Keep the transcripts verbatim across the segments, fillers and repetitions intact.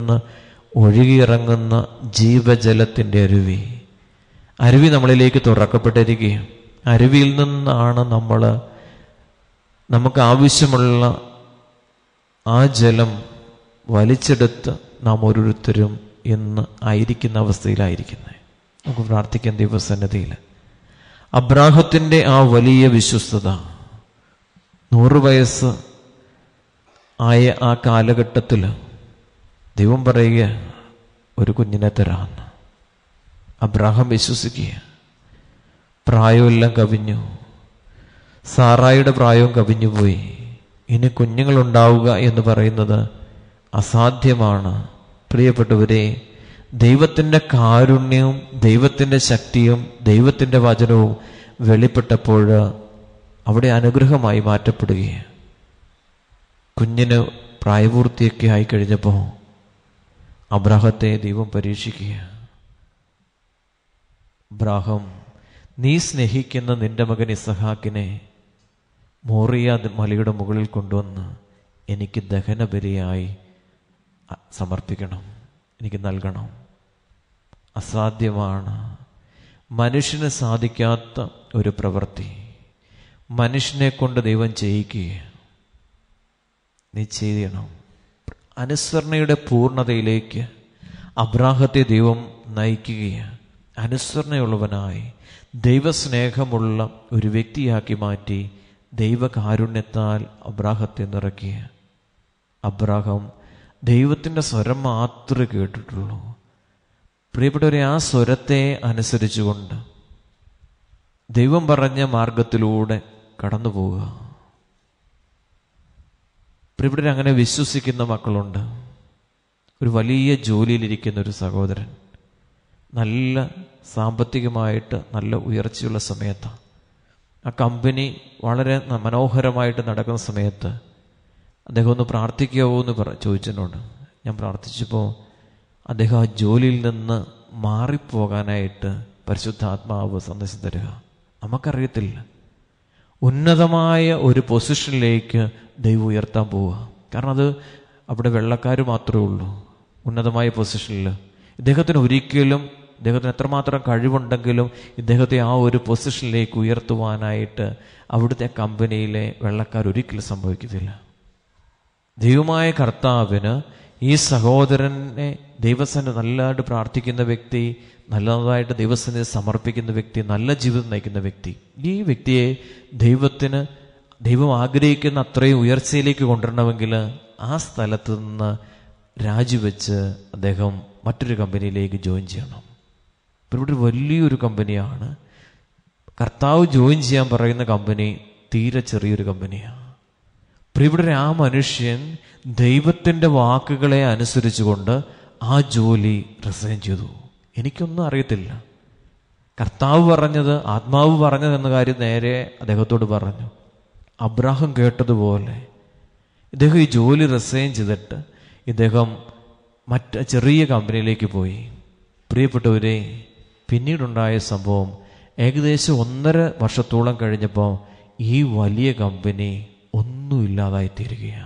ഒഴുകിയിറങ്ങുന്ന ജീവജലത്തിൻ്റെ അരുവി. അരുവി നമ്മളിലേക്ക് തുറക്കപ്പെട്ടിരിക്കുകയും അരുവിയിൽ നിന്നാണ് നമ്മൾ നമുക്ക് ആവശ്യമുള്ള ആ ജലം വലിച്ചെടുത്ത് നാം ഓരോരുത്തരും ഇന്ന് ആയിരിക്കുന്ന അവസ്ഥയിലായിരിക്കുന്നത്. നമുക്ക് പ്രാർത്ഥിക്കാൻ ദൈവസന്നിധിയിൽ. അബ്രാഹത്തിൻ്റെ ആ വലിയ വിശ്വസ്തത, നൂറ് വയസ്സ് ആയ ആ കാലഘട്ടത്തിൽ ദൈവം പറയുക ഒരു കുഞ്ഞിനെ തരാമെന്ന്. അബ്രാഹാം വിശ്വസിക്കുക. പ്രായമെല്ലാം കവിഞ്ഞു, സാറായുടെ പ്രായവും കവിഞ്ഞുപോയി. ഇനി കുഞ്ഞുങ്ങളുണ്ടാവുക എന്ന് പറയുന്നത് അസാധ്യമാണ്. പ്രിയപ്പെട്ടവരെ, ദൈവത്തിൻ്റെ കാരുണ്യവും ദൈവത്തിൻ്റെ ശക്തിയും ദൈവത്തിൻ്റെ വചനവും വെളിപ്പെട്ടപ്പോൾ അവിടെ അനുഗ്രഹമായി മാറ്റപ്പെടുകയാണ്. കുഞ്ഞിന് പ്രായപൂർത്തിയൊക്കെ ആയി കഴിഞ്ഞപ്പോൾ അബ്രാഹത്തെ ദൈവം പരീക്ഷിക്കുക. അബ്രാഹം, നീ സ്നേഹിക്കുന്ന നിന്റെ മകൻ ഇസഹാക്കിനെ മോറിയ മലയുടെ മുകളിൽ കൊണ്ടുവന്ന് എനിക്ക് ദഹനബലിയായി സമർപ്പിക്കണം, എനിക്ക് നൽകണം. അസാധ്യമാണ്, മനുഷ്യന് സാധിക്കാത്ത ഒരു പ്രവൃത്തി മനുഷ്യനെ കൊണ്ട് ദൈവം ചെയ്യിക്കുക. നീ ചെയ്യണം. അനുസരണയുടെ പൂർണ്ണതയിലേക്ക് അബ്രാഹത്തെ ദൈവം നയിക്കുകയാണ്. അനുസരണയുള്ളവനായി ദൈവസ്നേഹമുള്ള ഒരു വ്യക്തിയാക്കി മാറ്റി ദൈവകാരുണ്യത്താൽ അബ്രാഹത്തെ നിറയ്ക്കുക. അബ്രാഹം ദൈവത്തിൻ്റെ സ്വരം മാത്രമേ കേട്ടിട്ടുള്ളൂ. പ്രിയപ്പെട്ടവരെ, ആ സ്വരത്തെ അനുസരിച്ചുകൊണ്ട് ദൈവം പറഞ്ഞ മാർഗത്തിലൂടെ കടന്നു പോവുക. പ്രിയപ്പെട്ടവരെ, അങ്ങനെ വിശ്വസിക്കുന്ന മക്കളുണ്ട്. ഒരു വലിയ ജോലിയിലിരിക്കുന്ന ഒരു സഹോദരൻ നല്ല സാമ്പത്തികമായിട്ട് നല്ല ഉയർച്ചയുള്ള സമയത്താണ്. ആ കമ്പനി വളരെ മനോഹരമായിട്ട് നടക്കുന്ന സമയത്ത് അദ്ദേഹം ഒന്ന് പ്രാർത്ഥിക്കാവോ എന്ന് പറ ചോദിച്ചതിനോട് ഞാൻ പ്രാർത്ഥിച്ചപ്പോൾ അദ്ദേഹം ആ ജോലിയിൽ നിന്ന് മാറിപ്പോകാനായിട്ട് പരിശുദ്ധാത്മാവ് സന്ദേശം തരിക. നമുക്കറിയത്തില്ല, ഉന്നതമായ ഒരു പൊസിഷനിലേക്ക് ദൈവം ഉയർത്താൻ പോവുക. കാരണം അത് അവിടെ വെള്ളക്കാർ മാത്രമേ ഉള്ളൂ ഉന്നതമായ പൊസിഷനിൽ. ഇദ്ദേഹത്തിന് ഒരിക്കലും, ഇദ്ദേഹത്തിന് എത്രമാത്രം കഴിവുണ്ടെങ്കിലും ഇദ്ദേഹത്തെ ആ ഒരു പൊസിഷനിലേക്ക് ഉയർത്തുവാനായിട്ട് അവിടുത്തെ കമ്പനിയിലെ വെള്ളക്കാർ ഒരിക്കലും സംഭവിക്കത്തില്ല. ദൈവമായ കർത്താവിന് ഈ സഹോദരനെ ദൈവസന്നിധി നല്ലതായിട്ട് പ്രാർത്ഥിക്കുന്ന വ്യക്തി, നല്ലതായിട്ട് ദൈവസന്നിധി സമർപ്പിക്കുന്ന വ്യക്തി, നല്ല ജീവിതം നയിക്കുന്ന വ്യക്തി, ഈ വ്യക്തിയെ ദൈവത്തിന് ദൈവം ആഗ്രഹിക്കുന്ന അത്രയും ഉയർച്ചയിലേക്ക് കൊണ്ടുവരണമെങ്കിൽ ആ സ്ഥലത്ത് നിന്ന് രാജിവെച്ച് അദ്ദേഹം മറ്റൊരു കമ്പനിയിലേക്ക് ജോയിൻ ചെയ്യണം. ഇവിടെ വലിയൊരു കമ്പനിയാണ്. കർത്താവ് ജോയിൻ ചെയ്യാൻ പറയുന്ന കമ്പനി തീരെ ചെറിയൊരു കമ്പനിയാണ്. ഇവിടെ ആ മനുഷ്യൻ ദൈവത്തിൻ്റെ വാക്കുകളെ അനുസരിച്ചുകൊണ്ട് ആ ജോലി റിസൈൻ ചെയ്തു. എനിക്കൊന്നും അറിയത്തില്ല. കർത്താവ് പറഞ്ഞത്, ആത്മാവ് പറഞ്ഞത് എന്ന കാര്യം നേരെ അദ്ദേഹത്തോട് പറഞ്ഞു. അബ്രാഹം കേട്ടതുപോലെ ഇദ്ദേഹം ഈ ജോലി റിസൈൻ ചെയ്തിട്ട് ഇദ്ദേഹം മറ്റ് ചെറിയ കമ്പനിയിലേക്ക് പോയി. പ്രിയപ്പെട്ടവരെ, പിന്നീടുണ്ടായ സംഭവം ഏകദേശം ഒന്നര വർഷത്തോളം കഴിഞ്ഞപ്പോൾ ഈ വലിയ കമ്പനി ഒന്നുമില്ലാതായിത്തീരുകയാണ്.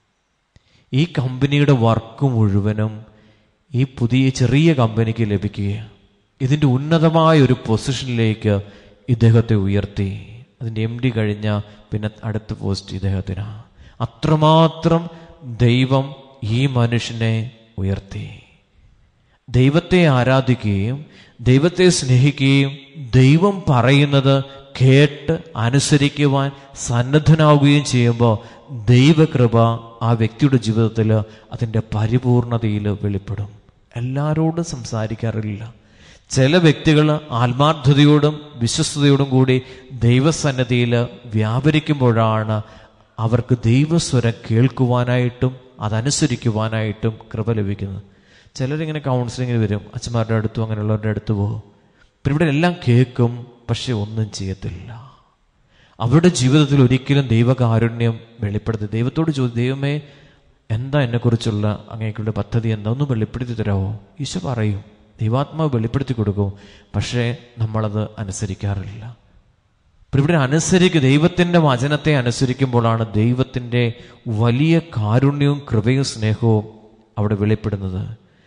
ഈ കമ്പനിയുടെ വർക്ക് മുഴുവനും ഈ പുതിയ ചെറിയ കമ്പനിക്ക് ലഭിക്കുകയാണ്. ഇതിൻ്റെ ഉന്നതമായ ഒരു പൊസിഷനിലേക്ക് ഇദ്ദേഹത്തെ ഉയർത്തി. അതിൻ്റെ എം ഡി കഴിഞ്ഞ പിന്നെ അടുത്ത പോസ്റ്റ് ഇദ്ദേഹത്തിനാണ്. അത്രമാത്രം ദൈവം ഈ മനുഷ്യനെ ഉയർത്തി. ദൈവത്തെ ആരാധിക്കുകയും ദൈവത്തെ സ്നേഹിക്കുകയും ദൈവം പറയുന്നത് കേട്ട് അനുസരിക്കുവാൻ സന്നദ്ധനാവുകയും ചെയ്യുമ്പോൾ ദൈവകൃപ ആ വ്യക്തിയുടെ ജീവിതത്തിൽ അതിൻ്റെ പരിപൂർണതയിൽ വെളിപ്പെടും. എല്ലാവരോടും സംസാരിക്കാറില്ല. ചില വ്യക്തികൾ ആത്മാർത്ഥതയോടും വിശ്വസ്തയോടും കൂടി ദൈവസന്നിധിയിൽ വ്യാപരിക്കുമ്പോഴാണ് അവർക്ക് ദൈവസ്വരം കേൾക്കുവാനായിട്ടും അതനുസരിക്കുവാനായിട്ടും കൃപ ലഭിക്കുന്നത്. ചിലരിങ്ങനെ കൗൺസിലിങ്ങിന് വരും, അച്ഛന്മാരുടെ അടുത്തും അങ്ങനെയുള്ളവരുടെ അടുത്ത് പോകും. പിന്നെ ഇവിടെ എല്ലാം കേൾക്കും, പക്ഷെ ഒന്നും ചെയ്യത്തില്ല. അവരുടെ ജീവിതത്തിൽ ഒരിക്കലും ദൈവകാരുണ്യം വെളിപ്പെടുത്തി ദൈവത്തോട് ചോദിച്ചു, ദൈവമേ എന്താ എന്നെക്കുറിച്ചുള്ള അങ്ങേക്കുള്ള പദ്ധതി എന്താ, ഒന്ന് വെളിപ്പെടുത്തി തരാമോ? ഈശോ പറയും, ദൈവാത്മാവ് വെളിപ്പെടുത്തി കൊടുക്കും. പക്ഷേ നമ്മളത് അനുസരിക്കാറില്ല. ഇവിടെ അനുസരിക്കുക, ദൈവത്തിൻ്റെ വചനത്തെ അനുസരിക്കുമ്പോഴാണ് ദൈവത്തിൻ്റെ വലിയ കാരുണ്യവും കൃപയും സ്നേഹവും അവിടെ വെളിപ്പെടുന്നത്.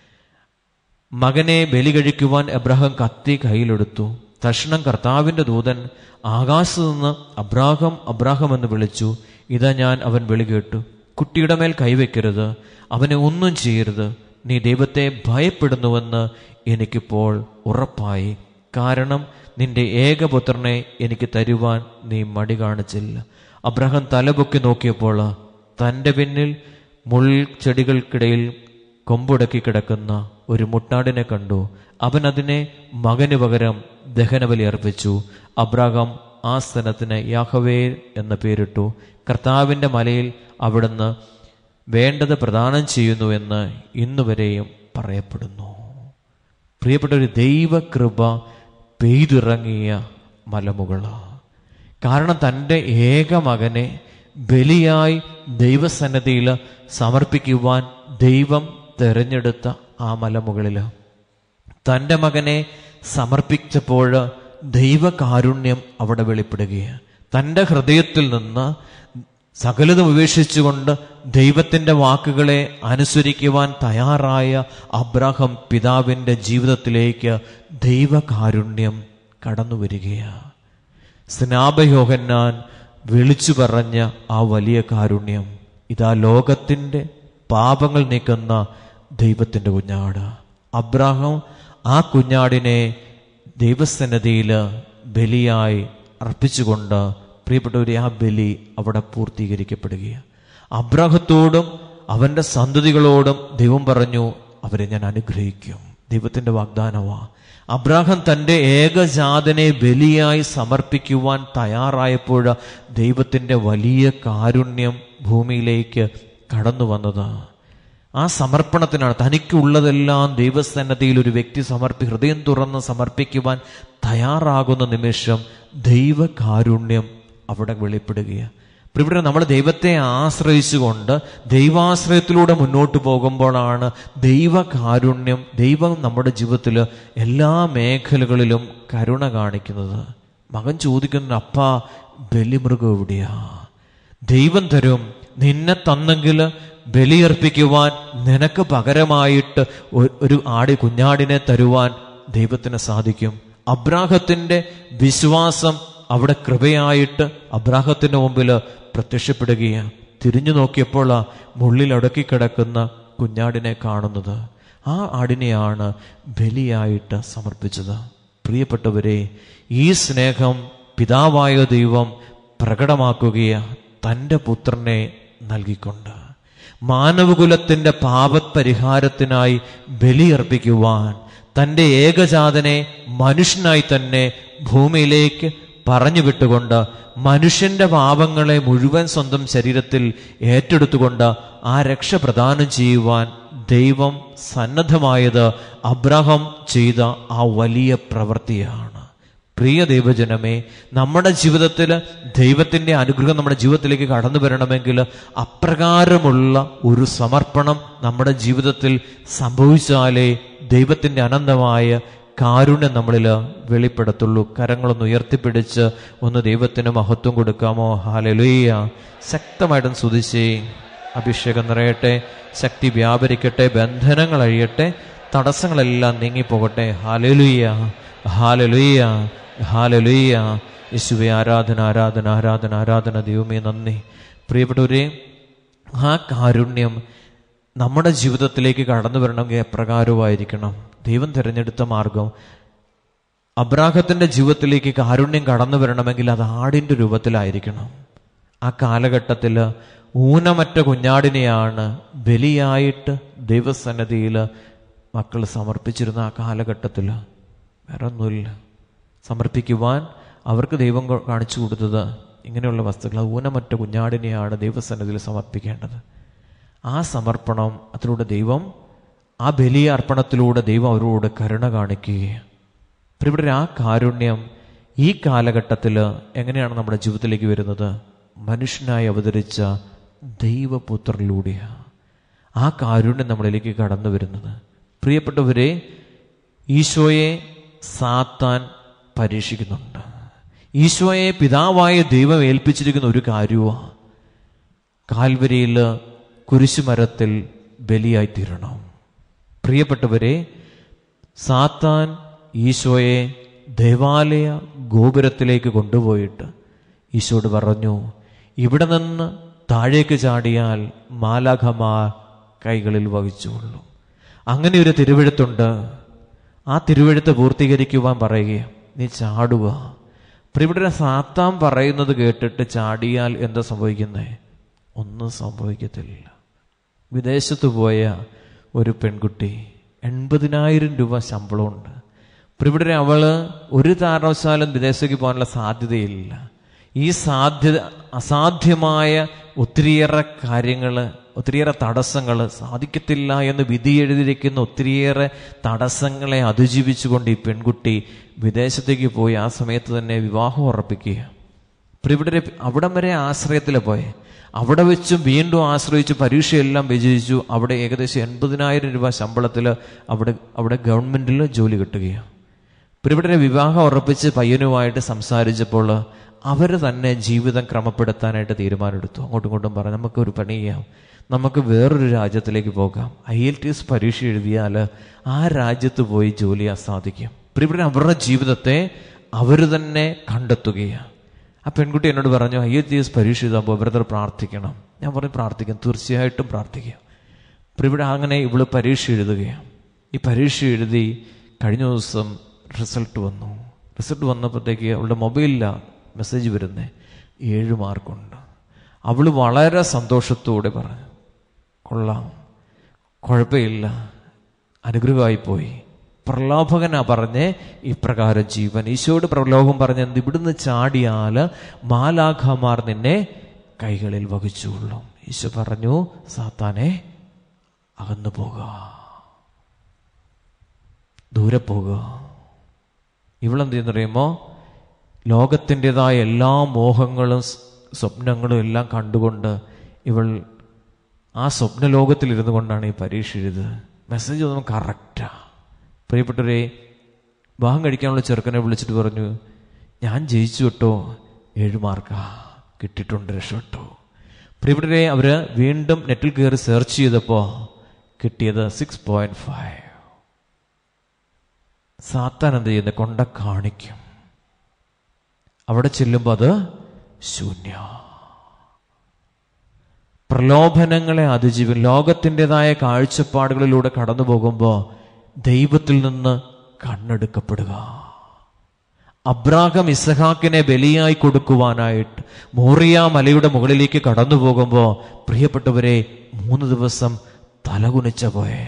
മകനെ ബലി കഴിക്കുവാൻ എബ്രഹാം കത്തി കയ്യിലെടുത്തു. തക്ഷണം കർത്താവിന്റെ ദൂതൻ ആകാശത്തു നിന്ന് അബ്രാഹം അബ്രാഹം എന്ന് വിളിച്ചു. ഇതാ ഞാൻ അവൻ വിളി കേട്ടു. കുട്ടിയുടെ മേൽ കൈവയ്ക്കരുത്, അവനെ ഒന്നും ചെയ്യരുത്. നീ ദൈവത്തെ ഭയപ്പെടുന്നുവെന്ന് എനിക്കിപ്പോൾ ഉറപ്പായി. കാരണം നിന്റെ ഏകപുത്രനെ എനിക്ക് തരുവാൻ നീ മടി കാണിച്ചില്ല. അബ്രഹാം തലപൊക്കി നോക്കിയപ്പോൾ തൻ്റെ പിന്നിൽ മുൾച്ചെടികൾക്കിടയിൽ കൊമ്പുടക്കി കിടക്കുന്ന ഒരു മുട്ടാടിനെ കണ്ടു. അവൻ അതിനെ മകന് പകരം ദഹനബലി അർപ്പിച്ചു. അബ്രഹാം ആ സ്ഥലത്തിന് യാഹവേ എന്ന പേരിട്ടു. കർത്താവിൻ്റെ മലയിൽ അവിടുന്ന് വേണ്ടത് പ്രദാനം ചെയ്യുന്നു എന്ന് ഇന്നുവരെയും പറയപ്പെടുന്നു. പ്രിയപ്പെട്ട ഒരു ദൈവകൃപ പെയ്തിറങ്ങിയ മലമുകൾ. കാരണം തൻ്റെ ഏക മകനെ ബലിയായി ദൈവസന്നിധിയിൽ സമർപ്പിക്കുവാൻ ദൈവം തെരഞ്ഞെടുത്ത ആ മലമുകളിൽ തൻ്റെ മകനെ സമർപ്പിച്ചപ്പോൾ ദൈവകാരുണ്യം അവിടെ വെളിപ്പെടുകയാണ്. തൻ്റെ ഹൃദയത്തിൽ നിന്ന് സകലതും ഉപേക്ഷിച്ചുകൊണ്ട് ദൈവത്തിൻ്റെ വാക്കുകളെ അനുസരിക്കുവാൻ തയ്യാറായ അബ്രാഹാം പിതാവിൻ്റെ ജീവിതത്തിലേക്ക് ദൈവകാരുണ്യം കടന്നു വരികയാണ്. സ്നാപയോഹന്നാൻ വിളിച്ചു പറഞ്ഞ ആ വലിയ കാരുണ്യം, ഇതാ ലോകത്തിൻ്റെ പാപങ്ങൾ നീക്കുന്ന ദൈവത്തിൻ്റെ കുഞ്ഞാട്. അബ്രാഹാം ആ കുഞ്ഞാടിനെ ദൈവസന്നിധിയിൽ ബലിയായി അർപ്പിച്ചുകൊണ്ട് പ്രിയപ്പെട്ടവരെ ആ ബലി അവിടെ പൂർത്തീകരിക്കപ്പെടുകയാണ്. അബ്രാഹത്തോടും അവൻ്റെ സന്തതികളോടും ദൈവം പറഞ്ഞു, അവരെ ഞാൻ അനുഗ്രഹിക്കും. ദൈവത്തിൻ്റെ വാഗ്ദാനമാ. അബ്രാഹാം തൻ്റെ ഏകജാതനെ ബലിയായി സമർപ്പിക്കുവാൻ തയ്യാറായപ്പോൾ ദൈവത്തിൻ്റെ വലിയ കാരുണ്യം ഭൂമിയിലേക്ക് കടന്നു വന്നത് ആ സമർപ്പണത്തിനാണ്. തനിക്കുള്ളതെല്ലാം ദൈവസന്നിധിയിൽ ഒരു വ്യക്തി സമർപ്പി ഹൃദയം തുറന്ന് സമർപ്പിക്കുവാൻ തയ്യാറാകുന്ന നിമിഷം ദൈവകാരുണ്യം അവിടെ വെളിപ്പെടുകയാണ്. ഇവിടെ നമ്മൾ ദൈവത്തെ ആശ്രയിച്ചുകൊണ്ട് ദൈവാശ്രയത്തിലൂടെ മുന്നോട്ട് പോകുമ്പോഴാണ് ദൈവകാരുണ്യം, ദൈവം നമ്മുടെ ജീവിതത്തിൽ എല്ലാ മേഖലകളിലും കരുണ കാണിക്കുന്നത്. മകൻ ചോദിക്കുന്നത്, അപ്പാ ബലിമൃഗം എവിടെയാ? ദൈവം തരും. നിന്നെ തന്നെങ്കിൽ ബലിയർപ്പിക്കുവാൻ നിനക്ക് പകരമായിട്ട് ഒരു ആടി കുഞ്ഞാടിനെ തരുവാൻ ദൈവത്തിന് സാധിക്കും. അബ്രാഹത്തിന്റെ വിശ്വാസം അവിടെ കൃപയായിട്ട് അബ്രാഹത്തിന്റെ മുമ്പിൽ പ്രത്യക്ഷപ്പെടുകയാണ്. തിരിഞ്ഞു നോക്കിയപ്പോൾ ആ മുള്ളിൽ അടക്കിക്കിടക്കുന്ന കുഞ്ഞാടിനെ കാണുന്നത്. ആ ആടിനെയാണ് ബലിയായിട്ട് സമർപ്പിച്ചത്. പ്രിയപ്പെട്ടവരെ, ഈ സ്നേഹം പിതാവായ ദൈവം പ്രകടമാക്കുകയാണ് തൻ്റെ പുത്രനെ നൽകിക്കൊണ്ട്. മാനവകുലത്തിൻ്റെ പാപപരിഹാരത്തിനായി ബലിയർപ്പിക്കുവാൻ തൻ്റെ ഏകജാതനെ മനുഷ്യനായി തന്നെ ഭൂമിയിലേക്ക് പറഞ്ഞു വിട്ടുകൊണ്ട് മനുഷ്യന്റെ പാപങ്ങളെ മുഴുവൻ സ്വന്തം ശരീരത്തിൽ ഏറ്റെടുത്തുകൊണ്ട് ആ രക്ഷ പ്രദാനം ചെയ്യുവാൻ ദൈവം സന്നദ്ധമായത് അബ്രാഹാം ചെയ്ത ആ വലിയ പ്രവൃത്തിയാണ്. പ്രിയ ദൈവജനമേ, നമ്മുടെ ജീവിതത്തിൽ ദൈവത്തിൻ്റെ അനുഗ്രഹം നമ്മുടെ ജീവിതത്തിലേക്ക് കടന്നു വരണമെങ്കിൽ അപ്രകാരമുള്ള ഒരു സമർപ്പണം നമ്മുടെ ജീവിതത്തിൽ സംഭവിച്ചാലേ ദൈവത്തിൻ്റെ അനന്തമായ കാരുണ്യം നമ്മളിൽ വെളിപ്പെടത്തുള്ളൂ. കരങ്ങളൊന്ന് ഉയർത്തിപ്പിടിച്ച് ഒന്ന് ദൈവത്തിന് മഹത്വം കൊടുക്കാമോ? ഹല്ലേലൂയ. ശക്തമായിട്ടും സ്തുതിച്ചേ. അഭിഷേകം നിറയട്ടെ, ശക്തി വ്യാപരിക്കട്ടെ, ബന്ധനങ്ങൾ അഴിയട്ടെ, തടസ്സങ്ങളെല്ലാം നീങ്ങിപ്പോകട്ടെ. ഹല്ലേലൂയ, ഹല്ലേലൂയ, ഹല്ലേലൂയ. യേശുവേ, ആരാധന, ആരാധന, ആരാധന, ആരാധന. ദൈവമേ നന്ദി. പ്രിയപ്പെട്ടവരെ, ആ കാരുണ്യം നമ്മുടെ ജീവിതത്തിലേക്ക് കടന്നു വരണമെങ്കിൽ എപ്രകാരമായിരിക്കണം? ദൈവം തിരഞ്ഞെടുത്ത മാർഗം അബ്രാഹത്തിന്റെ ജീവിതത്തിലേക്ക് കാരുണ്യം കടന്നു വരണമെങ്കിൽ അത് ആടിൻ്റെ രൂപത്തിലായിരിക്കണം. ആ കാലഘട്ടത്തിൽ ഊനമറ്റ കുഞ്ഞാടിനെയാണ് ബലിയായിട്ട് ദൈവസന്നിധിയിൽ മക്കൾ സമർപ്പിച്ചിരുന്ന. ആ കാലഘട്ടത്തിൽ വേറെ ഒന്നുമില്ല സമർപ്പിക്കുവാൻ. അവർക്ക് ദൈവം കാണിച്ചു കൊടുത്തത് ഇങ്ങനെയുള്ള വസ്തുക്കൾ. ഊനമറ്റ കുഞ്ഞാടിനെയാണ് ദൈവസന്നിധിയിൽ സമർപ്പിക്കേണ്ടത്. ആ സമർപ്പണം അതിലൂടെ ദൈവം, ആ ബലിയ അർപ്പണത്തിലൂടെ ദൈവം അവരോട് കരുണ കാണിക്കുകയാണ്. ഇവിടെ ആ കാരുണ്യം ഈ കാലഘട്ടത്തിൽ എങ്ങനെയാണ് നമ്മുടെ ജീവിതത്തിലേക്ക് വരുന്നത്? മനുഷ്യനായി അവതരിച്ച ദൈവപുത്രനിലൂടെയാണ് ആ കാരുണ്യം നമ്മളിലേക്ക് കടന്നു വരുന്നത്. പ്രിയപ്പെട്ടവരെ, ഈശോയെ സാത്താൻ പരീക്ഷിക്കുന്നുണ്ട്. ഈശോയെ പിതാവായ ദൈവം ഏൽപ്പിച്ചിരിക്കുന്ന ഒരു കാര്യമാണ് കാൽവരിയിൽ കുരിശുമരത്തിൽ ബലിയായിത്തീരണം. പ്രിയപ്പെട്ടവരെ, സാത്താൻ ഈശോയെ ദേവാലയ ഗോപുരത്തിലേക്ക് കൊണ്ടുപോയിട്ട് ഈശോയോട് പറഞ്ഞു, ഇവിടെ നിന്ന് താഴേക്ക് ചാടിയാൽ മാലാഖമാർ കൈകളിൽ വഹിച്ചുകൊള്ളും. അങ്ങനെ ഒരു തിരുവെഴുത്തുണ്ട്. ആ തിരുവെഴുത്ത് പൂർത്തീകരിക്കുവാൻ പറയുക, നീ ചാടുക. പ്രിയപ്പെട്ട, സാത്താൻ പറയുന്നത് കേട്ടിട്ട് ചാടിയാൽ എന്താ സംഭവിക്കുന്നത്? ഒന്നും സംഭവിക്കത്തില്ല. വിദേശത്ത് പോയ ഒരു പെൺകുട്ടി, എൺപതിനായിരം രൂപ ശമ്പളമുണ്ട്. പ്രിയപ്പെട്ട, അവള് ഒരു കാരണവശാലും വിദേശത്തേക്ക് പോകാനുള്ള സാധ്യതയില്ല. ഈ സാധ്യത അസാധ്യമായ ഒത്തിരിയേറെ കാര്യങ്ങൾ, ഒത്തിരിയേറെ തടസ്സങ്ങൾ, സാധിക്കത്തില്ല എന്ന് വിധി എഴുതിയിരിക്കുന്ന ഒത്തിരിയേറെ തടസ്സങ്ങളെ അതിജീവിച്ചുകൊണ്ട് ഈ പെൺകുട്ടി വിദേശത്തേക്ക് പോയി. ആ സമയത്ത് തന്നെ വിവാഹം ഉറപ്പിക്കുക. പ്രിയപ്പെട്ടവരെ, അവിടം വരെ ആശ്രയത്തിൽ പോയെ, അവിടെ വെച്ചും വീണ്ടും ആശ്രയിച്ച് പരീക്ഷയെല്ലാം വിജയിച്ചു. അവിടെ ഏകദേശം എൺപതിനായിരം രൂപ ശമ്പളത്തിൽ അവിടെ അവിടെ ഗവൺമെന്റിൽ ജോലി കിട്ടുകയാണ്. പ്രിയപ്പെട്ടവരെ, വിവാഹം ഉറപ്പിച്ച് പയ്യനുമായിട്ട് സംസാരിച്ചപ്പോൾ അവർ തന്നെ ജീവിതം ക്രമപ്പെടുത്താനായിട്ട് തീരുമാനമെടുത്തു. അങ്ങോട്ടും ഇങ്ങോട്ടും പറഞ്ഞു, നമുക്കൊരു പണി ചെയ്യാം, നമുക്ക് വേറൊരു രാജ്യത്തിലേക്ക് പോകാം. ഐ എൽ ടി എസ് പരീക്ഷ എഴുതിയാൽ ആ രാജ്യത്ത് പോയി ജോലി സാധിക്കും. പ്രിയപ്പെട്ടവരെ, അവരുടെ ജീവിതത്തെ അവർ തന്നെ കണ്ടെത്തുകയാണ്. ആ പെൺകുട്ടി എന്നോട് പറഞ്ഞു, ഐ എൽ ടി എസ് പരീക്ഷ എഴുതാമ്പോൾ ബ്രദർ പ്രാർത്ഥിക്കണം. ഞാൻ പറഞ്ഞു, പ്രാർത്ഥിക്കാം, തീർച്ചയായിട്ടും പ്രാർത്ഥിക്കാം. പ്രിയപ്പെട്ട, അങ്ങനെ ഇവള് പരീക്ഷ എഴുതുകയാണ്. ഈ പരീക്ഷ എഴുതി കഴിഞ്ഞ ദിവസം റിസൾട്ട് വന്നു. റിസൾട്ട് വന്നപ്പോഴത്തേക്ക് അവളുടെ മൊബൈലിലാണ് മെസ്സേജ് വരുന്നത്, ഏഴ് മാർക്കുണ്ട്. അവൾ വളരെ സന്തോഷത്തോടെ പറഞ്ഞു, കൊള്ളാം, കുഴപ്പമില്ല, അനുഗ്രഹമായിപ്പോയി. പ്രലോഭകനാ പറഞ്ഞ് ഇപ്രകാരം ജീവൻ ഈശോയോട് പ്രലോഭം പറഞ്ഞ എന്ത്, ഇവിടുന്ന് ചാടിയാൽ മാലാഖമാർ നിന്നെ കൈകളിൽ വഹിച്ചുകൊള്ളും. ഈശോ പറഞ്ഞു, സാത്താനെ അകന്നു പോകുക, ദൂരെ പോകുക. ഇവളെന്ത് ചെയ്യുന്നറിയുമോ? ലോകത്തിൻ്റെതായ എല്ലാ മോഹങ്ങളും സ്വപ്നങ്ങളും എല്ലാം കണ്ടുകൊണ്ട് ഇവൾ ആ സ്വപ്നലോകത്തിലിരുന്നു കൊണ്ടാണ് ഈ പരീക്ഷ എഴുതുന്നത്. മെസ്സേജ് ഒന്നും കറക്റ്റാ. പ്രിയപ്പെട്ടവരെ, വിവാഹം കഴിക്കാനുള്ള ചെറുക്കനെ വിളിച്ചിട്ട് പറഞ്ഞു, ഞാൻ ജയിച്ചു കേട്ടോ, ഏഴ് മാർക്കാ കിട്ടിയിട്ടുണ്ട്, രക്ഷപ്പെട്ടോ. പ്രിയപ്പെട്ടവരെ, അവര് വീണ്ടും നെറ്റിൽ കയറി സെർച്ച് ചെയ്തപ്പോൾ കിട്ടിയത് സിക്സ് പോയിന്റ് ഫൈവ്. സാത്താൻ എന്ത് ചെയ്യുന്നത്? കൊണ്ട കാണിക്കും. അവിടെ ചെല്ലുമ്പോൾ അത് ശൂന്യ. പ്രലോഭനങ്ങളെ അതിജീവൻ ലോകത്തിൻ്റെതായ കാഴ്ചപ്പാടുകളിലൂടെ കടന്നു പോകുമ്പോൾ ദൈവത്തിൽ നിന്ന് കണ്ണെടുക്കപ്പെടുക. അബ്രാഹാം ഇസഹാക്കിനെ ബലിയായി കൊടുക്കുവാനായിട്ട് മോറിയ മലയുടെ മുകളിലേക്ക് കടന്നു പോകുമ്പോൾ പ്രിയപ്പെട്ടവരെ, മൂന്ന് ദിവസം തലകുനിച്ച പോയെ.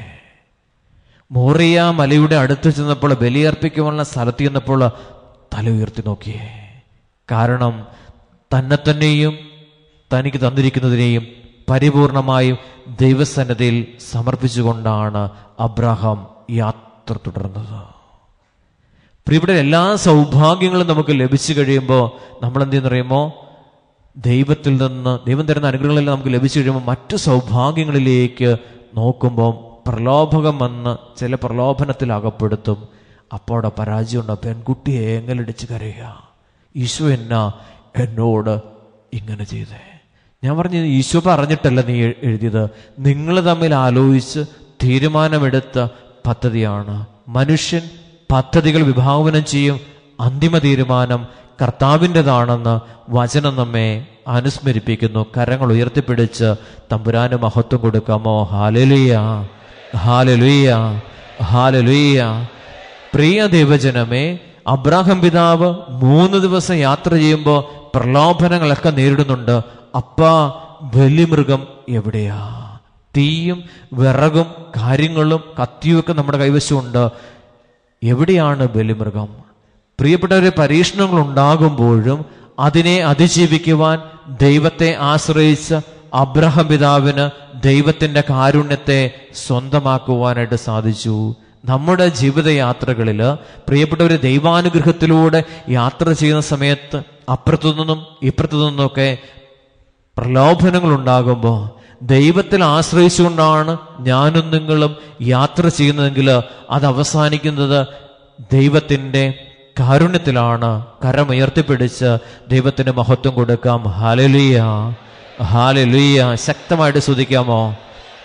മോറിയ മലയുടെ അടുത്ത് ചെന്നപ്പോൾ, ബലിയർപ്പിക്കുവാനുള്ള സ്ഥലത്ത് ചെന്നപ്പോൾ തല ഉയർത്തി നോക്കിയേ. കാരണം തന്നെ തന്നെയും തനിക്ക് തന്നിരിക്കുന്നതിനെയും പരിപൂർണമായും ദൈവസന്നിധിയിൽ സമർപ്പിച്ചുകൊണ്ടാണ് അബ്രാഹാം യാത്ര തുടർന്നത്. പ്രിയപ്പെട്ട, എല്ലാ സൗഭാഗ്യങ്ങളും നമുക്ക് ലഭിച്ചു കഴിയുമ്പോൾ നമ്മൾ എന്ത് ചെയ്യുന്നറിയുമോ? ദൈവത്തിൽ നിന്ന്, ദൈവം തരുന്ന അനുഗ്രഹങ്ങളെല്ലാം നമുക്ക് ലഭിച്ചു കഴിയുമ്പോൾ മറ്റു സൗഭാഗ്യങ്ങളിലേക്ക് നോക്കുമ്പോൾ പ്രലോഭകം വന്ന് ചില പ്രലോഭനത്തിൽ അകപ്പെടുത്തും. അപ്പോൾ അവിടെ പരാജയമുണ്ട്. പെൺകുട്ടിയെ ഏങ്ങലടിച്ച് കരയുക, ഈശോ എന്നാ എന്നോട് ഇങ്ങനെ ചെയ്തേ. ഞാൻ പറഞ്ഞത് ഈശോ പറഞ്ഞിട്ടല്ല നീ എഴുതിയത്, നിങ്ങൾ തമ്മിൽ ആലോചിച്ച് തീരുമാനമെടുത്ത പദ്ധതിയാണ്. മനുഷ്യൻ പദ്ധതികൾ വിഭാവനം ചെയ്യും, അന്തിമ തീരുമാനം കർത്താവിൻ്റെതാണെന്ന് വചനം നമ്മെ അനുസ്മരിപ്പിക്കുന്നു. കരങ്ങൾ ഉയർത്തിപ്പിടിച്ച് തമ്പുരാന് മഹത്വം കൊടുക്കാമോ? ഹാലലുയ, ഹാലലുയ, ഹാലലുയ. പ്രിയ ദൈവജനമേ, അബ്രാഹാം പിതാവ് മൂന്ന് ദിവസം യാത്ര ചെയ്യുമ്പോൾ പ്രലോഭനങ്ങളൊക്കെ നേരിടുന്നുണ്ട്. അപ്പാ, ബലിമൃഗം എവിടെയാ? തീയും വിറകും കാര്യങ്ങളും കത്തിയുമൊക്കെ നമ്മുടെ കൈവശമുണ്ട്. എവിടെയാണ് ബലിമൃഗം? പ്രിയപ്പെട്ടവരെ, പരീക്ഷണങ്ങൾ ഉണ്ടാകുമ്പോഴും അതിനെ അതിജീവിക്കുവാൻ ദൈവത്തെ ആശ്രയിച്ച അബ്രാഹാം പിതാവിന് ദൈവത്തിന്റെ കാരുണ്യത്തെ സ്വന്തമാക്കുവാനായിട്ട് സാധിച്ചു. നമ്മുടെ ജീവിതയാത്രകളിൽ പ്രിയപ്പെട്ടവരെ, ദൈവാനുഗ്രഹത്തിലൂടെ യാത്ര ചെയ്യുന്ന സമയത്ത് അപ്പുറത്തു നിന്നും ഇപ്പുറത്തു നിന്നൊക്കെ പ്രലോഭനങ്ങൾ ഉണ്ടാകുമ്പോൾ ദൈവത്തിൽ ആശ്രയിച്ചുകൊണ്ടാണ് ഞാനും നിങ്ങളും യാത്ര ചെയ്യുന്നതെങ്കിൽ അത് അവസാനിക്കുന്നത് ദൈവത്തിൻ്റെ കാരുണ്യത്തിലാണ്. കരമുയർത്തിപ്പിടിച്ച് ദൈവത്തിന് മഹത്വം കൊടുക്കാം. ഹല്ലേലൂയ, ഹല്ലേലൂയ. ശക്തമായിട്ട് സ്തുതിക്കാമോ?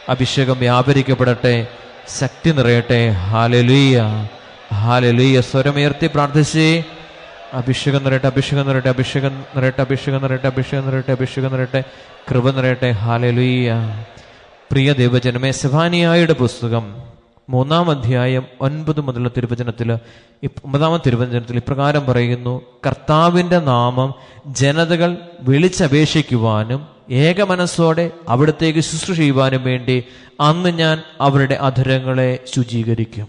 അഭിഷേകം വ്യാപരിക്കപ്പെടട്ടെ, ശക്തി നിറയട്ടെ. ഹല്ലേലൂയ, ഹല്ലേലൂയ. സ്വരമുയർത്തി പ്രാർത്ഥിച്ചേ. അഭിഷേകം നിറയട്ടെ, അഭിഷേകം നിറയട്ടെ, അഭിഷേകം നിറയട്ടെ, അഭിഷേകം നിറയട്ടെ, അഭിഷേകം നിറയട്ടെ, അഭിഷേകം നിറയട്ടെ, കൃപ നിറയട്ടെ. ഹല്ലേലൂയ. പ്രിയ ദൈവജനമേ, സെഫാനിയായുടെ പുസ്തകം മൂന്നാം അധ്യായം ഒൻപത് മുതലുള്ള തിരുവചനത്തിൽ ഒമ്പതാമത്തെ തിരുവചനത്തിൽ ഇപ്രകാരം പറയുന്നു: കർത്താവിന്റെ നാമം ജനതകൾ വിളിച്ചപേക്ഷിക്കുവാനും ഏകമനസ്സോടെ അവിടത്തേക്ക് ശുശ്രൂഷ ചെയ്യുവാനും വേണ്ടി അന്ന് ഞാൻ അവരുടെ അധരങ്ങളെ ശുചീകരിക്കും.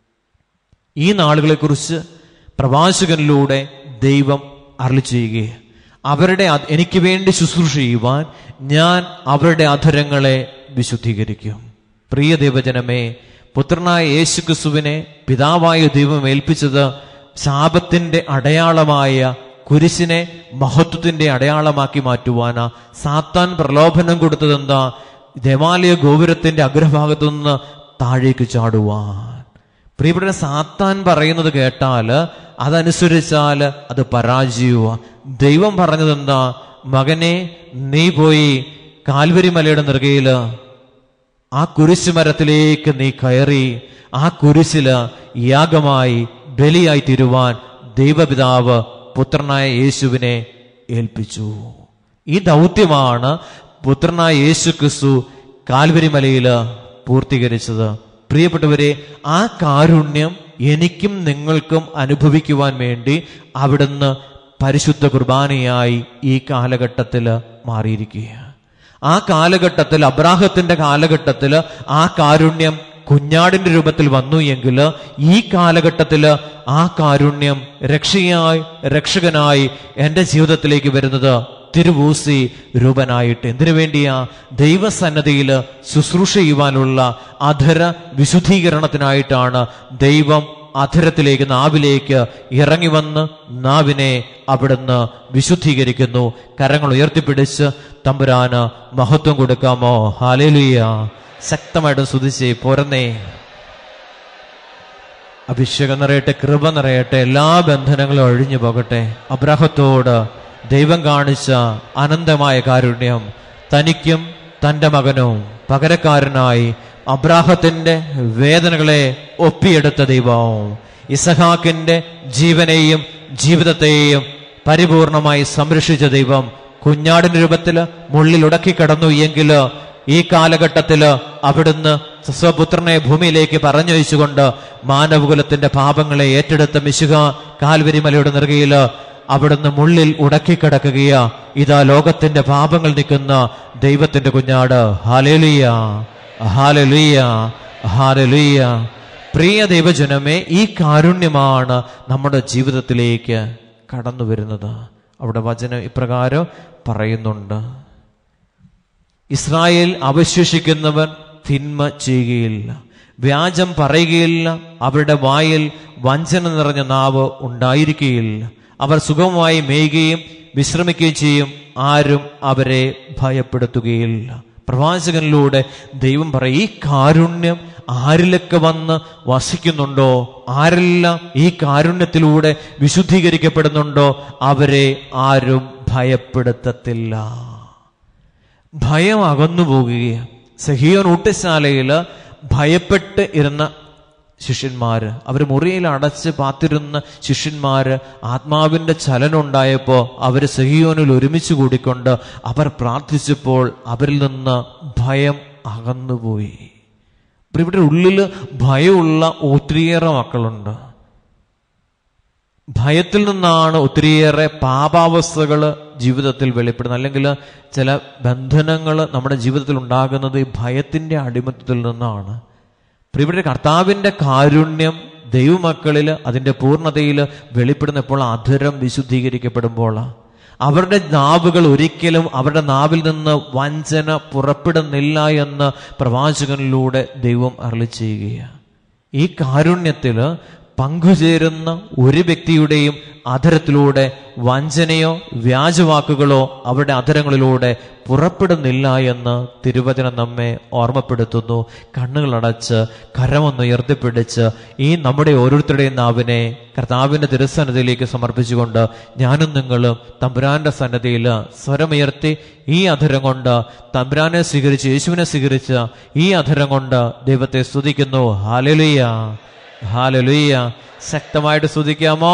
ഈ നാളുകളെക്കുറിച്ച് പ്രവാചകനിലൂടെ ദൈവം അരുളി ചെയ്യുകയെ അവരുടെ എനിക്ക് വേണ്ടി ശുശ്രൂഷ ചെയ്യുവാൻ ഞാൻ അവരുടെ അധരങ്ങളെ വിശുദ്ധീകരിക്കും. പ്രിയ ദൈവജനമേ, പുത്രനായ യേശു ക്രിസ്തുവിനെ പിതാവായ ദൈവം ഏൽപ്പിച്ചത് ശാപത്തിന്റെ അടയാളമായ കുരിശിനെ മഹത്വത്തിന്റെ അടയാളമാക്കി മാറ്റുവാനാ. സാത്താൻ പ്രലോഭനം കൊടുത്തതെന്താ? ദേവാലയ ഗോപുരത്തിന്റെ അഗ്രഭാഗത്തു നിന്ന് താഴേക്ക് ചാടുവാൻ. പ്രിയപ്പെട്ട, സാത്താൻ പറയുന്നത് കേട്ടാൽ അതനുസരിച്ചാൽ അത് പരാജയവുക. ദൈവം പറഞ്ഞതെന്താ? മകനെ, നീ പോയി കാൽവരി മലയുടെ നെറുകയില് ആ കുരിശ് മരത്തിലേക്ക് നീ കയറി ആ കുരിശില് യാഗമായി ബലിയായി തീരുവാൻ ദൈവപിതാവ് പുത്രനായ യേശുവിനെ ഏൽപ്പിച്ചു. ഈ ദൗത്യമാണ് പുത്രനായ യേശു ക്രിസ്തു കാൽവരി മലയില് പൂർത്തീകരിച്ചത്. പ്രിയപ്പെട്ടവരെ, ആ കാരുണ്യം എനിക്കും നിങ്ങൾക്കും അനുഭവിക്കുവാൻ വേണ്ടി അവിടുന്ന് പരിശുദ്ധ കുർബാനയായി ഈ കാലഘട്ടത്തിൽ മാറിയിരിക്കുകയാണ്. ആ കാലഘട്ടത്തിൽ, അബ്രാഹത്തിന്റെ കാലഘട്ടത്തിൽ ആ കാരുണ്യം കുഞ്ഞാടിന്റെ രൂപത്തിൽ വന്നു എങ്കിൽ ഈ കാലഘട്ടത്തില് ആ കാരുണ്യം രക്ഷയായി രക്ഷകനായി എൻ്റെ ജീവിതത്തിലേക്ക് വരുന്നത് തിരുവൂസി രൂപനായിട്ട്. എന്തിനു വേണ്ടിയാ? ദൈവസന്നദ്ധിയിൽ ശുശ്രൂഷ ചെയ്യുവാനുള്ള അധര വിശുദ്ധീകരണത്തിനായിട്ടാണ് ദൈവം അധരത്തിലേക്ക്, നാവിലേക്ക് ഇറങ്ങി വന്ന് നാവിനെ അവിടുന്ന് വിശുദ്ധീകരിക്കുന്നു. കരങ്ങൾ ഉയർത്തിപ്പിടിച്ച് തമ്പുരാന് മഹത്വം കൊടുക്കാമോ? ഹല്ലേലൂയ. ശക്തമായിട്ട് സ്തുതിച്ചേ. പോരന്നേ. അഭിഷേകം നിറയട്ടെ, കൃപ നിറയട്ടെ, എല്ലാ ബന്ധനങ്ങളും ഒഴിഞ്ഞു പോകട്ടെ. അബ്രാഹത്തോട് ദൈവം കാണിച്ച അനന്തമായ കാരുണ്യം തനിക്കും തൻ്റെ മകനും പകരക്കാരനായി അബ്രാഹത്തിന്റെ വേദനകളെ ഒപ്പിയെടുത്ത ദൈവം ഇസഹാക്കിന്റെ ജീവനെയും ജീവിതത്തെയും പരിപൂർണമായി സംരക്ഷിച്ച ദൈവം കുഞ്ഞാടിന്റെ രൂപത്തില് മുള്ളിൽ ഉടക്കി കടന്നു എങ്കിൽ ഈ കാലഘട്ടത്തില് അവിടുന്ന് സ്വപുത്രനെ ഭൂമിയിലേക്ക് പറഞ്ഞയച്ചുകൊണ്ട് മാനവകുലത്തിന്റെ പാപങ്ങളെ ഏറ്റെടുത്ത മിശിഹ കാൽവരി മലയുടെ നെറുകയില് അവിടുന്ന് മുള്ളിൽ ഉടക്കിക്കിടക്കുകയാ. ഇതാ ലോകത്തിന്റെ പാപങ്ങൾ നീക്കുന്ന ദൈവത്തിന്റെ കുഞ്ഞാട്. ഹല്ലേലൂയ, ഹല്ലേലൂയ, ഹല്ലേലൂയ. പ്രിയ ദൈവജനമേ, ഈ കാരുണ്യമാണ് നമ്മുടെ ജീവിതത്തിലേക്ക് കടന്നു വരുന്നത്. അവിടെ വചനം ഇപ്രകാരം പറയുന്നുണ്ട്: ഇസ്രായേൽ അവശേഷിക്കുന്നവൻ തിന്മ ചെയ്യുകയില്ല, വ്യാജം പറയുകയില്ല, അവരുടെ വായിൽ വഞ്ചന നിറഞ്ഞ നാവ് ഉണ്ടായിരിക്കുകയില്ല. അവർ സുഖമായി മേയുകയും വിശ്രമിക്കുകയും ചെയ്യും, ആരും അവരെ ഭയപ്പെടുത്തുകയില്ല. പ്രവാചകനിലൂടെ ദൈവം പറയും, ഈ കാരുണ്യം ആരിലൊക്കെ വന്ന് വസിക്കുന്നുണ്ടോ, ആരെല്ലാം ഈ കാരുണ്യത്തിലൂടെ വിശുദ്ധീകരിക്കപ്പെടുന്നുണ്ടോ, അവരെ ആരും ഭയപ്പെടുത്തത്തില്ല. ഭയം അകന്നു പോകുകയാണ്. സഹീയോൻ ഊട്ടുശാലയില് ഭയപ്പെട്ട് ഇരുന്ന ശിഷ്യന്മാര്, അവർ മുറിയിൽ അടച്ച് പാത്തിരുന്ന ശിഷ്യന്മാര്, ആത്മാവിന്റെ ചലനം ഉണ്ടായപ്പോ അവര് സഹീയോനിൽ ഒരുമിച്ച് കൂടിക്കൊണ്ട് അവർ പ്രാർത്ഥിച്ചപ്പോൾ അവരിൽ നിന്ന് ഭയം അകന്നുപോയി. ഇവിടെ ഉള്ളില് ഭയമുള്ള ഒത്തിരിയേറെ മക്കളുണ്ട്. ഭയത്തിൽ നിന്നാണ് ഒത്തിരിയേറെ പാപാവസ്ഥകൾ ജീവിതത്തിൽ വെളിപ്പെടുന്നത്. അല്ലെങ്കിൽ ചില ബന്ധനങ്ങൾ നമ്മുടെ ജീവിതത്തിൽ ഉണ്ടാകുന്നത് ഈ ഭയത്തിന്റെ അടിമത്തത്തിൽ നിന്നാണ്. പ്രിയപ്പെട്ട, കർത്താവിന്റെ കാരുണ്യം ദൈവമക്കളിൽ അതിന്റെ പൂർണ്ണതയിൽ വെളിപ്പെടുന്നപ്പോൾ അധരം വിശുദ്ധീകരിക്കപ്പെടുമ്പോൾ അവരുടെ നാവുകൾ ഒരിക്കലും അവരുടെ നാവിൽ നിന്ന് വഞ്ചന പുറപ്പെടുന്നില്ല എന്ന് പ്രവാചകനിലൂടെ ദൈവം അരുളി ചെയ്യുകയാണ്. ഈ കാരുണ്യത്തിൽ പങ്കുചേരുന്ന ഒരു വ്യക്തിയുടെയും അധരത്തിലൂടെ വഞ്ചനയോ വ്യാജവാക്കുകളോ അവരുടെ അധരങ്ങളിലൂടെ പുറപ്പെടുന്നില്ല എന്ന് തിരുവചനം നമ്മെ ഓർമ്മപ്പെടുത്തുന്നു. കണ്ണുകളടച്ച് കരമൊന്ന് ഉയർത്തിപ്പിടിച്ച് ഈ നമ്മുടെ ഓരോരുത്തരുടെയും നാവിനെ കർത്താവിന്റെ തിരുസന്നിധിയിലേക്ക് സമർപ്പിച്ചുകൊണ്ട് ഞാനും നിങ്ങളും തമ്പുരാന്റെ സന്നിധിയിൽ സ്വരമുയർത്തി ഈ അധരം കൊണ്ട് തമ്പുരാനെ സ്വീകരിച്ച് യേശുവിനെ സ്വീകരിച്ച ഈ അധരം കൊണ്ട് ദൈവത്തെ സ്തുതിക്കുന്നു. ഹല്ലേലൂയ, ഹല്ലേലൂയ. ശക്തമായിട്ട് സ്തുതിക്കാമോ?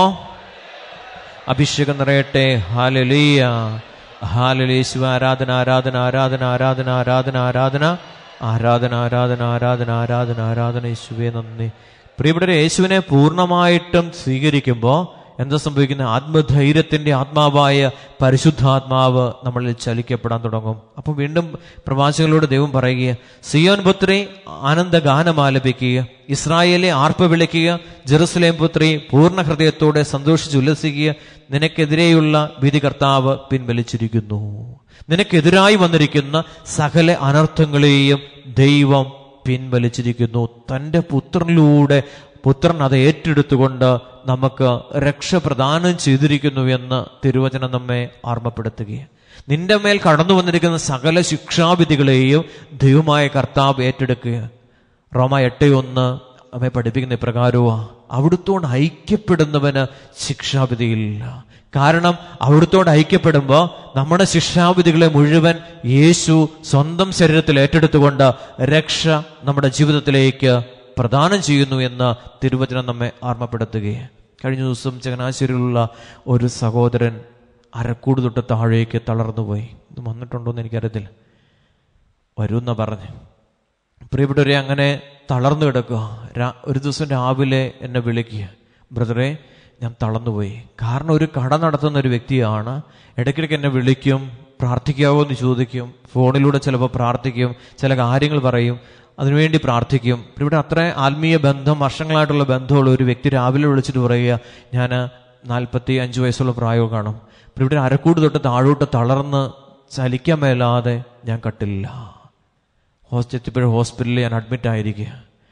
അഭിഷേകം നിറയട്ടെ. ഹല്ലേലൂയ, ഹല്ലേലൂയ. യേശു ആരാധന, ആരാധന, ആരാധന, ആരാധന, ആരാധന, ആരാധന, ആരാധന, ആരാധന, ആരാധന, ആരാധന, ആരാധന. യേശുവേ നന്ദി. പ്രിയപ്പെട്ടവരെ, യേശുവിനെ പൂർണ്ണമായിട്ടും സ്വീകരിക്കുമ്പോൾ എന്താ സംഭവിക്കുന്നത്? ആത്മധൈര്യത്തിന്റെ ആത്മാവായ പരിശുദ്ധാത്മാവ് നമ്മളിൽ ചലിക്കപ്പെടാൻ തുടങ്ങും. അപ്പൊ വീണ്ടും പ്രവാചകങ്ങളോട് ദൈവം പറയുക, സിയോൻ പുത്രി ആനന്ദഗാനം ആലപിക്കുക, ഇസ്രായേലെ ആർപ്പ് വിളിക്കുക, ജെറുസലേം പുത്രി പൂർണ്ണ ഹൃദയത്തോടെ സന്തോഷിച്ച് ഉല്ലസിക്കുക, നിനക്കെതിരെയുള്ള വിധി കർത്താവ് പിൻവലിച്ചിരിക്കുന്നു. നിനക്കെതിരായി വന്നിരിക്കുന്ന സകല അനർത്ഥങ്ങളെയും ദൈവം പിൻവലിച്ചിരിക്കുന്നു. തൻ്റെ പുത്രനിലൂടെ പുത്രൻ അത് ഏറ്റെടുത്തുകൊണ്ട് നമുക്ക് രക്ഷ പ്രദാനം ചെയ്തിരിക്കുന്നു എന്ന് തിരുവചനം നമ്മെ ഓർമ്മപ്പെടുത്തുകയാണ്. നിന്റെ മേൽ കടന്നു വന്നിരിക്കുന്ന സകല ശിക്ഷാവിധികളെയും ദൈവമായ കർത്താവ് ഏറ്റെടുക്കുക. റോമ എട്ട് ഒന്ന് നമ്മെ പഠിപ്പിക്കുന്ന ഇപ്രകാരവും, അവിടുത്തോട് ഐക്യപ്പെടുന്നവന് ശിക്ഷാവിധിയില്ല. കാരണം അവിടുത്തോട് ഐക്യപ്പെടുമ്പോൾ നമ്മുടെ ശിക്ഷാവിധികളെ മുഴുവൻ യേശു സ്വന്തം ശരീരത്തിൽ ഏറ്റെടുത്തുകൊണ്ട് രക്ഷ നമ്മുടെ ജീവിതത്തിലേക്ക് പ്രദാനം ചെയ്യുന്നു എന്ന് തിരുവചനം നമ്മെ ഓർമ്മപ്പെടുത്തുകയാണ്. കഴിഞ്ഞ ദിവസം ചങ്ങനാശ്ശേരിയിലുള്ള ഒരു സഹോദരൻ അരക്കൂട് തൊട്ട് താഴേക്ക് തളർന്നുപോയി. ഇത് വന്നിട്ടുണ്ടോ എന്ന് എനിക്കറിയത്തില്ല, വരുമെന്ന പറഞ്ഞു. പ്രിയപ്പെട്ടവരെ, അങ്ങനെ തളർന്നു കിടക്കുക. ഒരു ദിവസം രാവിലെ എന്നെ വിളിക്കുക, ബ്രദറെ ഞാൻ തളർന്നുപോയി. കാരണം ഒരു കട നടത്തുന്ന ഒരു വ്യക്തിയാണ്. ഇടയ്ക്കിടയ്ക്ക് എന്നെ വിളിക്കും, പ്രാർത്ഥിക്കാവോ എന്ന് ചോദിക്കും, ഫോണിലൂടെ ചിലപ്പോൾ പ്രാർത്ഥിക്കും, ചില കാര്യങ്ങൾ പറയും, അതിനുവേണ്ടി പ്രാർത്ഥിക്കും. ഇവിടെ അത്ര ആത്മീയ ബന്ധം, വർഷങ്ങളായിട്ടുള്ള ബന്ധമുള്ള ഒരു വ്യക്തി രാവിലെ വിളിച്ചിട്ട് പറയുക, ഞാൻ നാൽപ്പത്തി അഞ്ച് വയസ്സുള്ള പ്രായം കാണും, ഇവിടെ അരക്കൂട് തൊട്ട് താഴോട്ട് തളർന്ന് ചലിക്കാൻ മേലാതെ ഞാൻ കട്ടില്ല, ഹോസ്പിറ്റൽ ഹോസ്പിറ്റലിൽ ഞാൻ അഡ്മിറ്റ് ആയിരിക്കുക.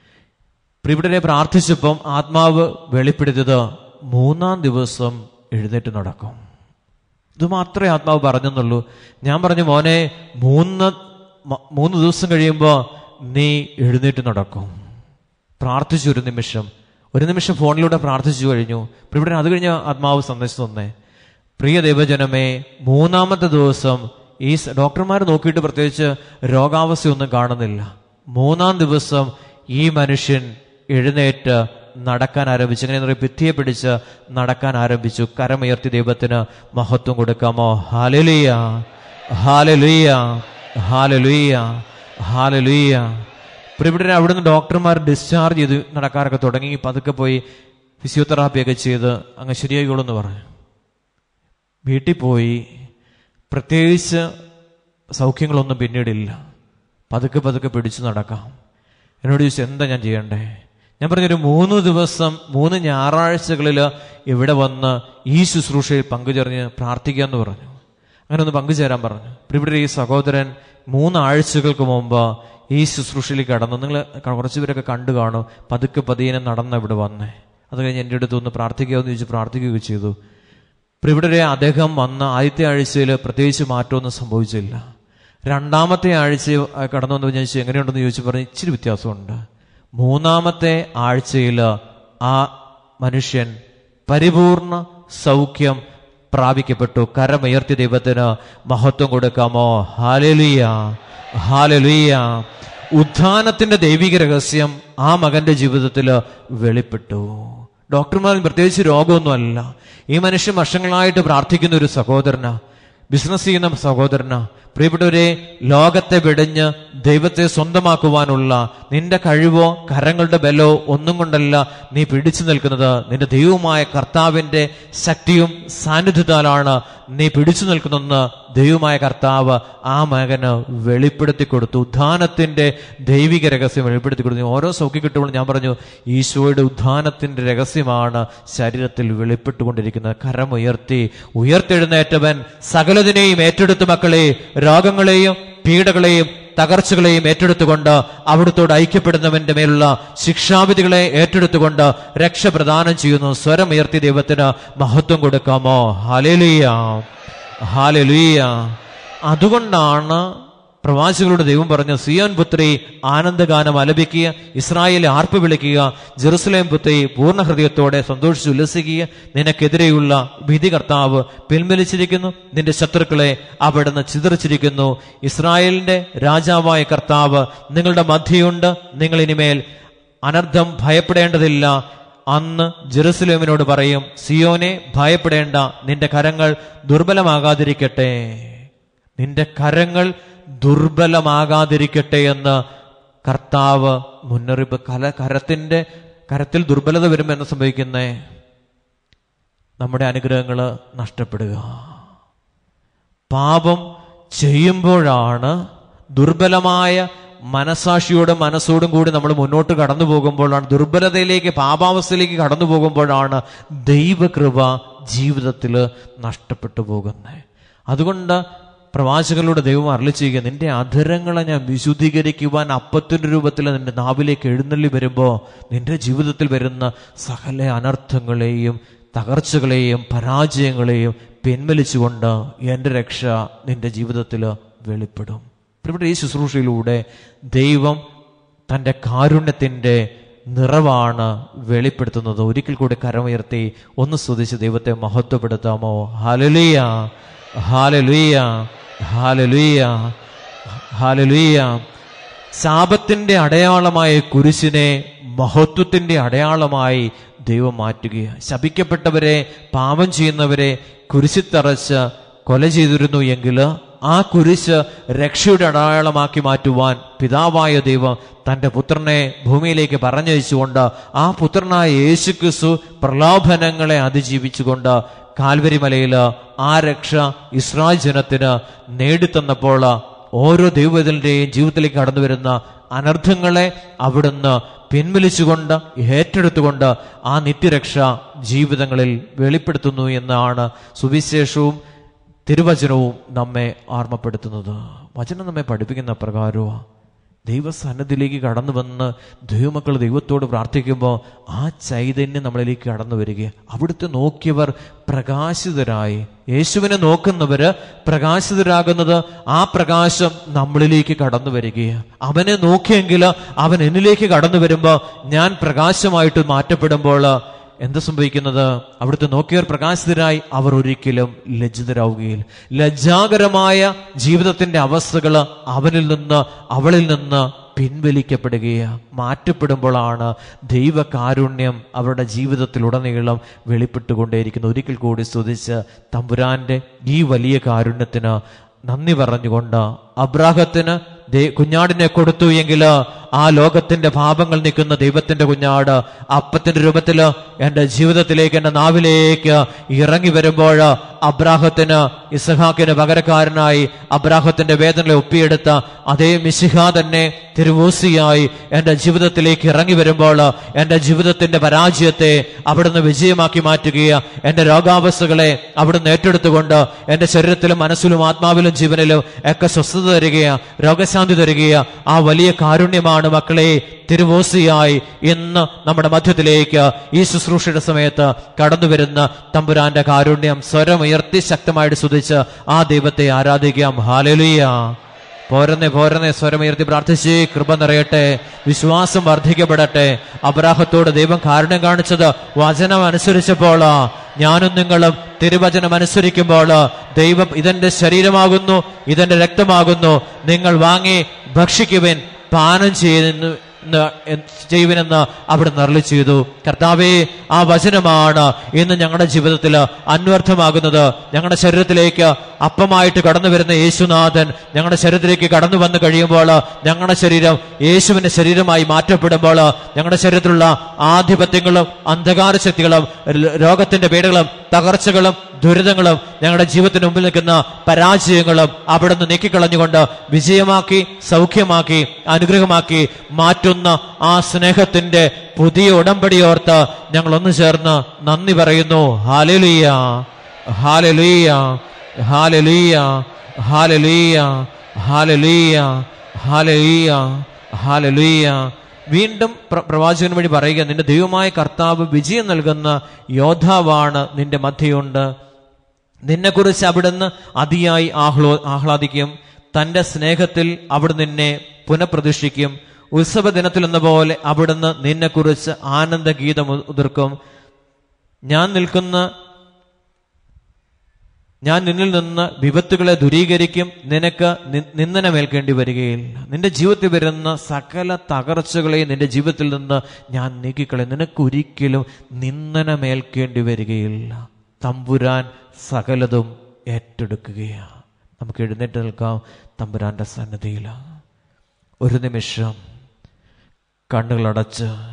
ഇവിടെ പ്രാർത്ഥിച്ചപ്പം ആത്മാവ് വെളിപ്പെടുത്തിയത് മൂന്നാം ദിവസം എഴുന്നേറ്റ് നടക്കും. ഇത് മാത്രമേ ആത്മാവ് പറഞ്ഞെന്നുള്ളൂ. ഞാൻ പറഞ്ഞു, മോനെ മൂന്ന് മൂന്ന് ദിവസം കഴിയുമ്പോൾ നീ എഴുന്നേറ്റ് നടക്കും. പ്രാർത്ഥിച്ചു ഒരു നിമിഷം ഒരു നിമിഷം ഫോണിലൂടെ പ്രാർത്ഥിച്ചു കഴിഞ്ഞു. ഇവിടെ അത് കഴിഞ്ഞ് ആത്മാവ് സന്ദേശം തന്നേ, പ്രിയ ദൈവജനമേ, മൂന്നാമത്തെ ദിവസം ഈ ഡോക്ടർമാർ നോക്കിയിട്ട് പ്രത്യേകിച്ച് രോഗാവസ്ഥയൊന്നും കാണുന്നില്ല. മൂന്നാം ദിവസം ഈ മനുഷ്യൻ എഴുന്നേറ്റ് നടക്കാൻ ആരംഭിച്ചു. എങ്ങനെ ഭിത്തിയെ പിടിച്ച് നടക്കാൻ ആരംഭിച്ചു. കരമുയർത്തി ദൈവത്തിന് മഹത്വം കൊടുക്കാമോ? ഹല്ലേലൂയ, ഹല്ലേലൂയ, ഹല്ലേലൂയ, ഹല്ലേലൂയ. ഇവിടെ അവിടുന്ന് ഡോക്ടർമാർ ഡിസ്ചാർജ് ചെയ്ത് നടക്കാറൊക്കെ തുടങ്ങി. പതുക്കെ പോയി ഫിസിയോതെറാപ്പിയൊക്കെ ചെയ്ത് അങ്ങ് ശരിയായിക്കോളെന്ന് പറഞ്ഞു. വീട്ടിൽ പോയി പ്രത്യേകിച്ച് സൗഖ്യങ്ങളൊന്നും പിന്നീടില്ല. പതുക്കെ പതുക്കെ പിടിച്ചു നടക്കാം. എന്നോട് ചോദിച്ചു, എന്താ ഞാൻ ചെയ്യണ്ടേ? ഞാൻ പറഞ്ഞൊരു മൂന്ന് ദിവസം മൂന്ന് ഞായറാഴ്ചകളിൽ ഇവിടെ വന്ന് ഈ ശുശ്രൂഷയിൽ പങ്കുചേർന്ന് പ്രാർത്ഥിക്കാമെന്ന് പറഞ്ഞു. അങ്ങനെ ഒന്ന് പങ്കുചേരാൻ പറഞ്ഞു. ഇവിടെ ഈ സഹോദരൻ മൂന്നാഴ്ചകൾക്ക് മുമ്പ് ഈ ശുശ്രൂഷയിൽ കടന്നു. നിങ്ങൾ കുറച്ചു പേരൊക്കെ കണ്ടു കാണും. പതുക്കെ പതിയെ നടന്ന ഇവിടെ വന്നേ. അത് കഴിഞ്ഞ് എൻ്റെ അടുത്ത് ഒന്ന് പ്രാർത്ഥിക്കാമെന്ന് ചോദിച്ച് പ്രാർത്ഥിക്കുകയൊക്കെ ചെയ്തു. ഇവിടെ അദ്ദേഹം വന്ന ആദ്യത്തെ ആഴ്ചയിൽ പ്രത്യേകിച്ച് മാറ്റമൊന്നും സംഭവിച്ചില്ല. രണ്ടാമത്തെ ആഴ്ച കടന്നു വന്നു ചോദിച്ചു, എങ്ങനെയുണ്ടെന്ന് ചോദിച്ചു. പറഞ്ഞ് ഇച്ചിരി വ്യത്യാസമുണ്ട്. മൂന്നാമത്തെ ആഴ്ചയിൽ ആ മനുഷ്യൻ പരിപൂർണ സൗഖ്യം പ്രാപിക്കപ്പെട്ടു. കരമുയർത്തി ദൈവത്തിന് മഹത്വം കൊടുക്കാമോ? ഹല്ലേലൂയ, ഹല്ലേലൂയ. ഉത്ഥാനത്തിന്റെ ദൈവിക രഹസ്യം ആ മകന്റെ ജീവിതത്തിൽ വെളിപ്പെട്ടു. ഡോക്ടർമാർ പ്രത്യേകിച്ച് രോഗമൊന്നുമല്ല. ഈ മനുഷ്യൻ വർഷങ്ങളായിട്ട് പ്രാർത്ഥിക്കുന്ന ഒരു സഹോദരനാ, ബിസിനസ് ചെയ്യുന്ന സഹോദരനാ. പ്രിയപ്പെട്ടവരെ, ലോകത്തെ വെടിഞ്ഞ് ദൈവത്തെ സ്വന്തമാക്കുവാനുള്ള നിന്റെ കഴിവോ കരങ്ങളുടെ ബലോ ഒന്നും കൊണ്ടല്ല നീ പിടിച്ചു നിൽക്കുന്നത്. നിന്റെ ദൈവമായ കർത്താവിന്റെ ശക്തിയും സാന്നിധ്യത്താലാണ് നീ പിടിച്ചു നിൽക്കുന്നതെന്ന് ദൈവമായ കർത്താവ് ആ മകന് വെളിപ്പെടുത്തി കൊടുത്തു. ഉത്ഥാനത്തിന്റെ ദൈവിക രഹസ്യം വെളിപ്പെടുത്തി കൊടുത്തു. ഓരോ സൗഖ്യം കിട്ടുമ്പോൾ ഞാൻ പറഞ്ഞു, ഈശോയുടെ ഉത്ഥാനത്തിന്റെ രഹസ്യമാണ് ശരീരത്തിൽ വെളിപ്പെട്ടുകൊണ്ടിരിക്കുന്നത്. കരമുയർത്തി ഉയർത്തെഴുന്നേറ്റവൻ സകലതിനെയും ഏറ്റെടുത്ത് മക്കളെ, രോഗങ്ങളെയും പീഡകളെയും തകർച്ചകളെയും ഏറ്റെടുത്തുകൊണ്ട് അവിടുത്തോട് ഐക്യപ്പെടുന്നവന്റെ മേലുള്ള ശിക്ഷാവിധികളെ ഏറ്റെടുത്തുകൊണ്ട് രക്ഷ പ്രദാനം ചെയ്യുന്നു. സ്വരമുയർത്തി ദൈവത്തിന് മഹത്വം കൊടുക്കാമോ? ഹല്ലേലൂയ, ഹല്ലേലൂയ. അതുകൊണ്ടാണ് പ്രവാചകരുടെ ദൈവം പറഞ്ഞു, സിയോൻ പുത്രി ആനന്ദഗാനം ആലപിക്കുക, ഇസ്രായേലെ ആർപ്പ് വിളിക്കുക, ജെറുസലേം പുത്രി പൂർണ്ണ ഹൃദയത്തോടെ സന്തോഷിച്ച് ഉല്ലസിക്കുക. നിനക്കെതിരെയുള്ള വിധി കർത്താവ് പിൻവലിച്ചിരിക്കുന്നു, നിന്റെ ശത്രുക്കളെ അവിടുന്ന് ചിതറിച്ചിരിക്കുന്നു. ഇസ്രായേലിന്റെ രാജാവായ കർത്താവ് നിങ്ങളുടെ മധ്യയുണ്ട്, നിങ്ങൾ ഇനിമേൽ അനർത്ഥം ഭയപ്പെടേണ്ടതില്ല. അന്ന് ജെറുസലേമിനോട് പറയും, സിയോനെ ഭയപ്പെടേണ്ട, നിന്റെ കരങ്ങൾ ദുർബലമാകാതിരിക്കട്ടെ, നിന്റെ കരങ്ങൾ ദുർബലമാകാതിരിക്കട്ടെ എന്ന് കർത്താവ് മുന്നറിയിപ്പ്. കല കരത്തിന്റെ കരത്തിൽ ദുർബലത വരുമ്പോൾ എന്ന് സംഭവിക്കുന്നേ, നമ്മുടെ അനുഗ്രഹങ്ങൾ നഷ്ടപ്പെടുക. പാപം ചെയ്യുമ്പോഴാണ്, ദുർബലമായ മനസാക്ഷിയോടും മനസ്സോടും കൂടി നമ്മൾ മുന്നോട്ട് കടന്നു പോകുമ്പോഴാണ്, ദുർബലതയിലേക്ക് പാപാവസ്ഥയിലേക്ക് കടന്നു പോകുമ്പോഴാണ് ദൈവകൃപ ജീവിതത്തിൽ നഷ്ടപ്പെട്ടു പോകുന്നത്. അതുകൊണ്ട് പ്രവാചകരുടെ ദൈവം അരുളി ചെയ്യുക, നിന്റെ അധരങ്ങളെ ഞാൻ വിശുദ്ധീകരിക്കുവാൻ അപ്പത്തിന്റെ രൂപത്തിൽ നിന്റെ നാവിലേക്ക് എഴുന്നള്ളി വരുമ്പോൾ നിന്റെ ജീവിതത്തിൽ വരുന്ന സകല അനർത്ഥങ്ങളെയും തകർച്ചകളെയും പരാജയങ്ങളെയും പിൻവലിച്ചുകൊണ്ട് എൻ്റെ രക്ഷ നിന്റെ ജീവിതത്തിൽ വെളിപ്പെടും. ഇവിടെ ഈ ശുശ്രൂഷയിലൂടെ ദൈവം തൻ്റെ കാരുണ്യത്തിൻ്റെ നിറവാണ് വെളിപ്പെടുത്തുന്നത്. ഒരിക്കൽ കൂടി കരമുയർത്തി ഒന്ന് സ്തുതിച്ച് ദൈവത്തെ മഹത്വപ്പെടുത്താമോ? ഹല്ലേലൂയ, ഹല്ലേലൂയ, ഹല്ലേലൂയ, ഹല്ലേലൂയ. ശാപത്തിന്റെ അടയാളമായ കുരിശിനെ മഹത്വത്തിന്റെ അടയാളമായി ദൈവം മാറ്റുകയാണ്. ശപിക്കപ്പെട്ടവരെ, പാപം ചെയ്യുന്നവരെ കുരിശിൽ തറച്ച് കൊല ചെയ്തിരുന്നു എങ്കിൽ ആ കുരിശ് രക്ഷയുടെ അടയാളമാക്കി മാറ്റുവാൻ പിതാവായ ദൈവം തൻ്റെ പുത്രനെ ഭൂമിയിലേക്ക് പറഞ്ഞയച്ചുകൊണ്ട് ആ പുത്രനായ യേശുക്രിസ്തു പ്രലോഭനങ്ങളെ അതിജീവിച്ചുകൊണ്ട് കാൽവരി മലയിൽ ആ രക്ഷ ഇസ്രായേൽ ജനത്തിന് നേടിത്തന്നപ്പോൾ ഓരോ ദൈവത്തിൻ്റെയും ജീവിതത്തിലേക്ക് കടന്നു വരുന്ന അനർത്ഥങ്ങളെ അവിടുന്ന് പിൻവലിച്ചുകൊണ്ട് ഏറ്റെടുത്തുകൊണ്ട് ആ നിത്യരക്ഷ ജീവിതങ്ങളിൽ വെളിപ്പെടുത്തുന്നു എന്നാണ് സുവിശേഷവും തിരുവചനവും നമ്മെ ഓർമ്മപ്പെടുത്തുന്നത്. വചനം നമ്മെ പഠിപ്പിക്കുന്ന പ്രകാരമാണ്. ദൈവസന്നിധിയിലേക്ക് കടന്നു വന്ന് ദൈവമക്കൾ ദൈവത്തോട് പ്രാർത്ഥിക്കുമ്പോൾ ആ ചൈതന്യം നമ്മളിലേക്ക് കടന്നു വരിക. അവിടുത്തെ നോക്കിയവർ പ്രകാശിതരായി, യേശുവിനെ നോക്കുന്നവര് പ്രകാശിതരാകുന്നത് ആ പ്രകാശം നമ്മളിലേക്ക് കടന്നു വരികയാണ്. അവനെ നോക്കിയെങ്കിൽ അവൻ എന്നിലേക്ക് കടന്നു വരുമ്പോൾ ഞാൻ പ്രകാശമായിട്ട് മാറ്റപ്പെടുമ്പോൾ എന്ത് സംഭവിക്കുന്നത്? അവിടുത്തെ നോക്കിയവർ പ്രകാശിതരായി അവർ ഒരിക്കലും ലജ്ജിതരാവുകയില്ല. ലജ്ജാകരമായ ജീവിതത്തിന്റെ അവസ്ഥകൾ അവനിൽ നിന്ന് അവളിൽ നിന്ന് പിൻവലിക്കപ്പെടുകയാണ്. മാറ്റപ്പെടുമ്പോഴാണ് ദൈവകാരുണ്യം അവരുടെ ജീവിതത്തിലുടനീളം വെളിപ്പെട്ടുകൊണ്ടേയിരിക്കുന്നത്. ഒരിക്കൽ കൂടി സ്തുതിച്ച് തമ്പുരാന്റെ ഈ വലിയ കാരുണ്യത്തിന് നന്ദി പറഞ്ഞുകൊണ്ട് അബ്രാഹത്തിന് കുഞ്ഞാടിനെ കൊടുത്തു എങ്കിൽ ആ ലോകത്തിന്റെ പാപങ്ങൾ നീക്കുന്ന ദൈവത്തിന്റെ കുഞ്ഞാട് അപ്പത്തിന്റെ രൂപത്തില് എന്റെ ജീവിതത്തിലേക്ക്, എന്റെ നാവിലേക്ക് ഇറങ്ങി വരുമ്പോൾ അബ്രാഹത്തിന് ഇസഹാക്കിന് പകരക്കാരനായി അബ്രാഹത്തിന്റെ വേദനകളെ ഒപ്പിയെടുത്ത അതേ മിശിഹ തന്നെ തിരുവോസിയായി എന്റെ ജീവിതത്തിലേക്ക് ഇറങ്ങി വരുമ്പോൾ എന്റെ ജീവിതത്തിന്റെ പരാജയത്തെ അവിടുന്ന് വിജയമാക്കി മാറ്റുകയാണ്. എന്റെ രോഗാവസ്ഥകളെ അവിടുന്ന് ഏറ്റെടുത്തുകൊണ്ട് എന്റെ ശരീരത്തിലും മനസ്സിലും ആത്മാവിലും ജീവനിലും ഒക്കെ സ്വസ്ഥത തരികയാണ്, രോഗശാന്തി തരികയാണ്. ആ വലിയ കാരുണ്യമാണ് മക്കളെ തിരുവോസിയായി ഇന്ന് നമ്മുടെ മധ്യത്തിലേക്ക് ഈ ശുശ്രൂഷയുടെ സമയത്ത് കടന്നു വരുന്ന തമ്പുരാന്റെ കാരുണ്യം. സ്വരമുയർത്തി ശക്തമായിട്ട് സ്തുതിച്ച് ആ ദൈവത്തെ ആരാധിക്കാം. ഹല്ലേലൂയ. പോരന്നെ പോരന്നെ സ്വരമുയർത്തി പ്രാർത്ഥിച്ച് കൃപ നിറയട്ടെ, വിശ്വാസം വർദ്ധിക്കപ്പെടട്ടെ. അബ്രാഹത്തോട് ദൈവം കാരുണ്യം കാണിച്ചത് വചനം അനുസരിച്ചപ്പോൾ, ഞാനും നിങ്ങളും തിരുവചനം അനുസരിക്കുമ്പോൾ ദൈവം ഇതെന്റെ ശരീരമാകുന്നു, ഇതെന്റെ രക്തമാകുന്നു, നിങ്ങൾ വാങ്ങി ഭക്ഷിക്കുവിൻ, പാനം ചെയ്യുന്നു ചെയ്യുവനെന്ന് അവിടെ അരുളി ചെയ്തു. കർത്താവേ, ആ വചനമാണ് ഇന്ന് ഞങ്ങളുടെ ജീവിതത്തിൽ അന്വർത്ഥമാകുന്നത്. ഞങ്ങളുടെ ശരീരത്തിലേക്ക് അപ്പമായിട്ട് കടന്നു വരുന്ന യേശുനാഥൻ ഞങ്ങളുടെ ശരീരത്തിലേക്ക് കടന്നു വന്നു കഴിയുമ്പോൾ ഞങ്ങളുടെ ശരീരം യേശുവിന്റെ ശരീരമായി മാറ്റപ്പെടുമ്പോൾ ഞങ്ങളുടെ ശരീരത്തിലുള്ള ആധിപത്യങ്ങളും അന്ധകാര ശക്തികളും രോഗത്തിന്റെ പീഡകളും തകർച്ചകളും ദുരിതങ്ങളും ഞങ്ങളുടെ ജീവിതത്തിന് മുമ്പിൽ നിൽക്കുന്ന പരാജയങ്ങളും അവിടെ നിന്ന് നീക്കിക്കളഞ്ഞുകൊണ്ട് വിജയമാക്കി, സൗഖ്യമാക്കി, അനുഗ്രഹമാക്കി മാറ്റുന്ന ആ സ്നേഹത്തിന്റെ പുതിയ ഉടമ്പടിയോർത്ത് ഞങ്ങൾ ഒന്ന് ചേർന്ന് നന്ദി പറയുന്നു. ഹല്ലേലൂയ, ഹല്ലേലൂയ, ഹല്ലേലൂയ, ഹല്ലേലൂയ, ഹല്ലേലൂയ, ഹല്ലേലൂയ, ഹല്ലേലൂയ. വീണ്ടും പ്രവാചകൻ വഴി പറയുക, നിന്റെ ദൈവമായ കർത്താവ് വിജയം നൽകുന്ന യോദ്ധാവാണ്, നിന്റെ മധ്യയുണ്ട്. നിന്നെക്കുറിച്ച് അവിടുന്ന് അതിയായി ആഹ്ലോ ആഹ്ലാദിക്കും തന്റെ സ്നേഹത്തിൽ അവിടുന്ന് നിന്നെ പുനഃപ്രതിഷ്ഠിക്കും. ഉത്സവ ദിനത്തിൽ എന്ന പോലെ അവിടുന്ന് നിന്നെക്കുറിച്ച് ആനന്ദഗീതം ഉതിർക്കും. ഞാൻ നിൽക്കുന്ന ഞാൻ നിന്നിൽ നിന്ന് വിപത്തുകളെ ദൂരീകരിക്കും. നിനക്ക് നിന്ദനമേൽക്കേണ്ടി വരികയില്ല. നിന്റെ ജീവിതത്തിൽ വരുന്ന സകല തകർച്ചകളെയും നിന്റെ ജീവിതത്തിൽ നിന്ന് ഞാൻ നീക്കിക്കളയും. നിനക്കൊരിക്കലും നിന്ദനമേൽക്കേണ്ടി വരികയില്ല. തമ്പുരാൻ സകലതും ഏറ്റെടുക്കുകയാണ്. നമുക്ക് എഴുന്നേറ്റ് നിൽക്കാം തമ്പുരാന്റെ സന്നിധിയിൽ. ഒരു നിമിഷം കണ്ണുകളടച്ച്